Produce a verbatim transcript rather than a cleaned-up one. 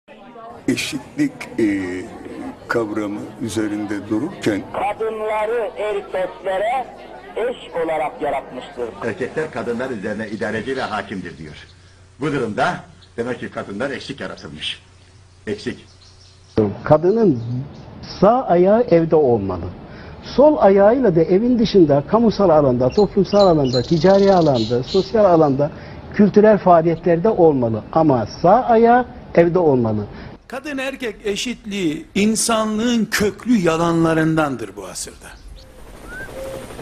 Eşitlik e, kavramı üzerinde dururken kadınları erkeklere eş olarak yaratmıştır. Erkekler kadınlar üzerine idareci ve hakimdir diyor. Bu durumda demek ki kadınlar eksik yaratılmış. Eksik. Kadının sağ ayağı evde olmalı. Sol ayağıyla da evin dışında, kamusal alanda, toplumsal alanda, ticari alanda, sosyal alanda, kültürel faaliyetlerde olmalı. Ama sağ ayağı evde olmalı. Kadın erkek eşitliği insanlığın köklü yalanlarındandır bu asırda.